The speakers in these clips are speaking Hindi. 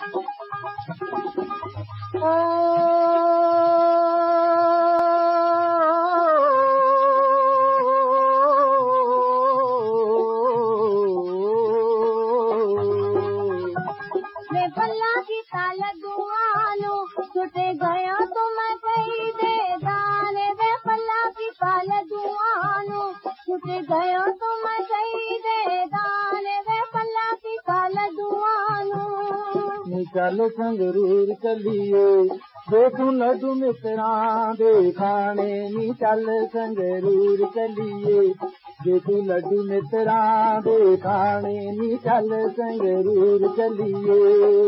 पल्ला की ताल दुआनो छुटे गया तो मैं कही दे दाने वे पल्ला की ताल दुआनो छुटे गया तो मैं कही दे दाने वे पल्ला की ताल दुआनो निकल संगरूर चलिए देखूं लड्डू मित्रा दे खाने निकल संगरूर चलिए देखूं लड्डू मित्रा दे खाने निकल संगरूर चलिए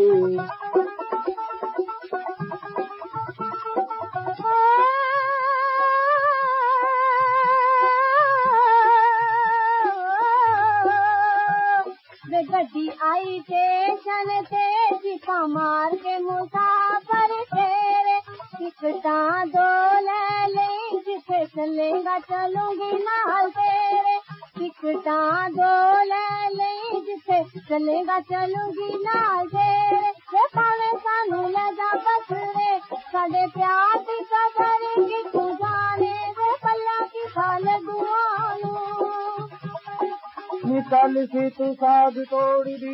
गड्डी आई स्टेशन ते चिपा मार के मुसाफर तेरे टिकटा दो ले जिसे चलेगा चलूंगी नाल तेरे टिकटा दो ले जिसे चलेगा चलूंगी नाल तेरे वे पावे सानू ले जा बसरे साडे प्यार दी कदर की तू जाने वे पल्ला की खाल दुआनो निकल सी तू साग तोड़ दी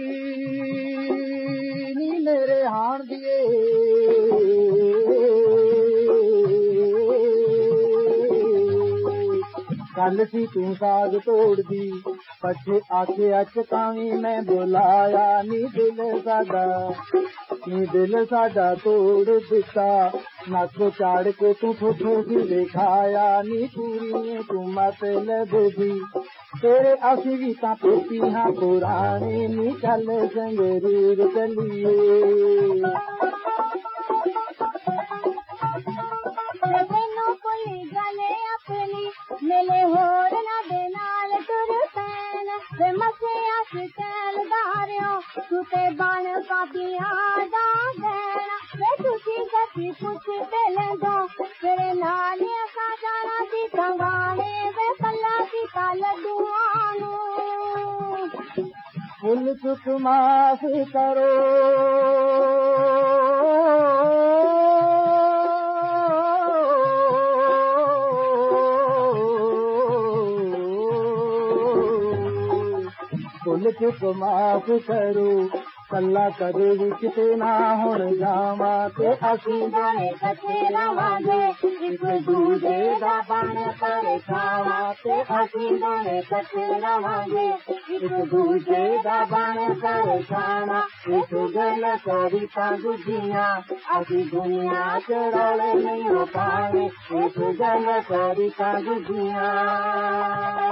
नी मेरे हाण दिए कल सी तू साग तोड़ दी पछे आखे अचकावी मैं बुलाया नी दिल साडा तोड़ दिता नक चाड़ के तू ठोठो सी दिखाया नी पूरी तू मतलब दी तेरे असी भी ता पेटी हाँ पुराने निकल संगरूर चलिए तेनू कोई गले अपनी मेले होर ना दे नाल तुर पैन वे मसिया स्टैल दारियो तू ते बन काबियां दा देना वे तुसी गति पुछ ते लेंदो तेरे नाल असा जाना सी संगाने वे पल्ला की ताल दुआनो फुल चुक माफ करो फुल चुक माफ करो कल्ला कदे विच ते ना हुण जावा ते असीं दोने कथे रवांगे एक दूजे दा बन करे खावा ते असीं दोने कथे रवांगे एक दूजे दा बन करे खावा एक गल करी ता गुजियां असीं दुनिया च रौले नहीं पावे एक गल करी ता गुजियां